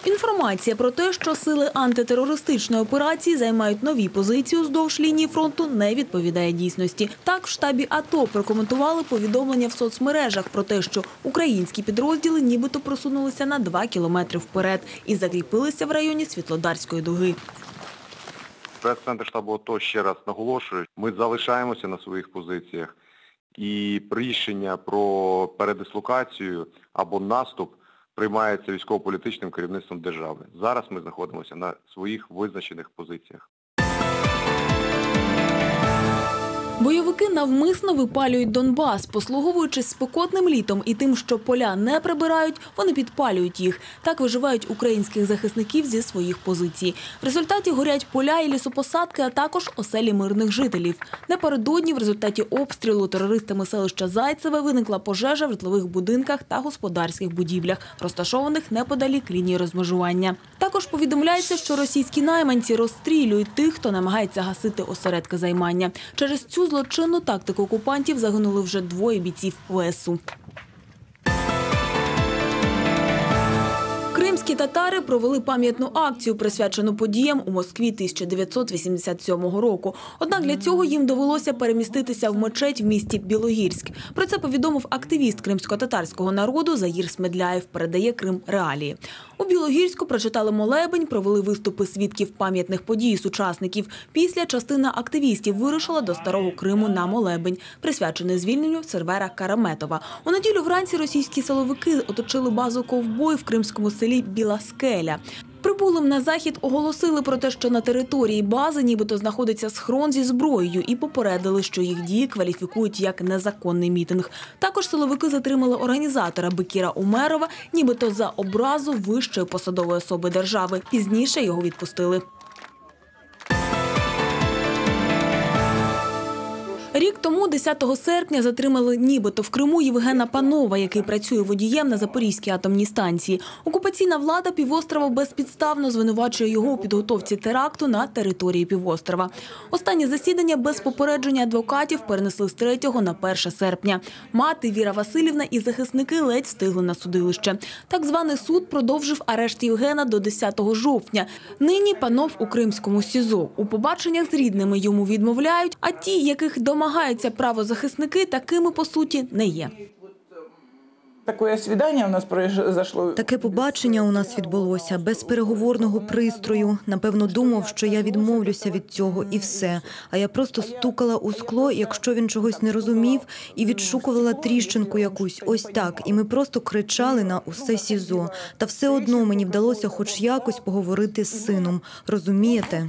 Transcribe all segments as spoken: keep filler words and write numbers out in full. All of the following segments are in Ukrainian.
Інформація про те, що сили антитерористичної операції займають нові позиції уздовж лінії фронту, не відповідає дійсності. Так, в штабі АТО прокоментували повідомлення в соцмережах про те, що українські підрозділи нібито просунулися на два кілометри вперед і закріпилися в районі Світлодарської дуги. Прес-центр штабу АТО ще раз наголошує, ми залишаємося на своїх позиціях і рішення про передислокацію або наступ приймається військово-політичним керівництвом держави. Зараз ми знаходимося на своїх визначених позиціях. Бойовики навмисно випалюють Донбас. Послуговуючись спекотним літом і тим, що поля не прибирають, вони підпалюють їх. Так виживають українських захисників зі своїх позицій. В результаті горять поля і лісопосадки, а також оселі мирних жителів. Напередодні в результаті обстрілу терористами селища Зайцеве виникла пожежа в житлових будинках та господарських будівлях, розташованих неподалік лінії розмежування. Також повідомляється, що російські найманці розстрілюють тих, хто намагається гасити осередки займання. Через цю злочинну тактику окупантів загинули вже двоє бійців ВСУ. Кримські татари провели пам'ятну акцію, присвячену подіям у Москві тисяча дев'ятсот вісімдесят сьомого року. Однак для цього їм довелося переміститися в мечеть в місті Білогірськ. Про це повідомив активіст кримсько-татарського народу Заїр Смедляєв, передає Крим Реалії. У Білогірську прочитали молебень, провели виступи свідків пам'ятних подій сучасників. Після частина активістів вирушила до Старого Криму на молебень, присвячений звільненню Сервера Караметова. У неділю вранці російські силовики оточили базу ковбой в кримському селі Біла Скеля. Прибулим на захід оголосили про те, що на території бази нібито знаходиться схрон зі зброєю і попередили, що їх дії кваліфікують як незаконний мітинг. Також силовики затримали організатора Бекіра Умерова, нібито за образу вищої посадової особи держави. Пізніше його відпустили. Рік тому, десятого серпня, затримали нібито в Криму Євгена Панова, який працює водієм на Запорізькій атомній станції. Окупаційна влада півострова безпідставно звинувачує його у підготовці теракту на території півострова. Останнє засідання без попередження адвокатів перенесли з третього на перше серпня. Мати Віра Василівна і захисники ледь встигли на судилище. Так званий суд продовжив арешт Євгена до десятого жовтня. Нині Панов у кримському СІЗО. У побаченнях з рідними йому відмовляють, а ті, яких дома Домагаються правозахисники, такими, по суті, не є. Таке свідання у нас пройшло. Таке побачення у нас відбулося без переговорного пристрою. Напевно, думав, що я відмовлюся від цього і все. А я просто стукала у скло, якщо він чогось не розумів, і відшукувала тріщинку якусь. Ось так. І ми просто кричали на усе СІЗО. Та все одно мені вдалося хоч якось поговорити з сином. Розумієте?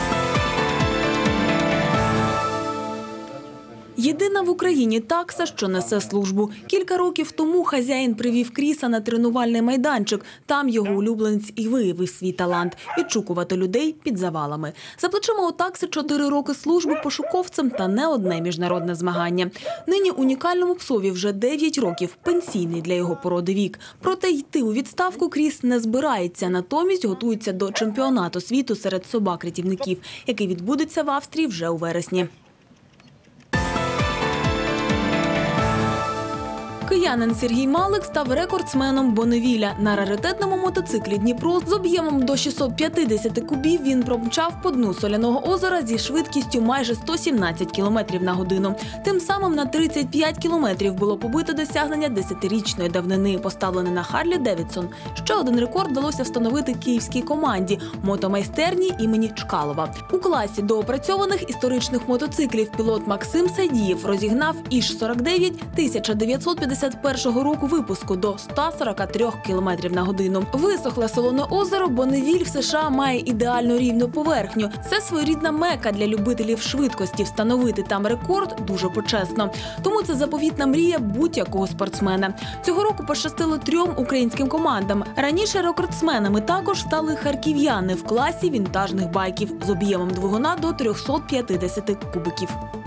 Єдина в Україні такса, що несе службу. Кілька років тому хазяїн привів Кріса на тренувальний майданчик. Там його улюбленець і виявив свій талант – відшукувати людей під завалами. За плечима у такси чотири роки служби пошуковцем та не одне міжнародне змагання. Нині унікальному псові вже дев'ять років, пенсійний для його породи вік. Проте йти у відставку Кріс не збирається, натомість готується до чемпіонату світу серед собак-рятівників, який відбудеться в Австрії вже у вересні. Киянин Сергій Малик став рекордсменом Бонневіля. На раритетному мотоциклі «Дніпро» з об'ємом до шістсот п'ятдесят кубів він промчав по дну соляного озера зі швидкістю майже сто сімнадцять кілометрів на годину. Тим самим на тридцять п'ять кілометрів було побито досягнення десятирічної давнини, поставлене на Харлі Девідсон. Ще один рекорд вдалося встановити київській команді – мотомайстерні імені Чкалова. У класі доопрацьованих історичних мотоциклів пілот Максим Садієв розігнав Іж сорок дев'ять тисяча дев'ятсот п'ятдесят першого року випуску до ста сорока трьох кілометрів на годину. Висохле солоне озеро Бонневіль в США має ідеально рівну поверхню. Це своєрідна мека для любителів швидкості. Встановити там рекорд дуже почесно. Тому це заповітна мрія будь-якого спортсмена. Цього року пощастило трьом українським командам. Раніше рекордсменами також стали харків'яни в класі вінтажних байків з об'ємом двигуна до трьохсот п'ятдесят кубиків.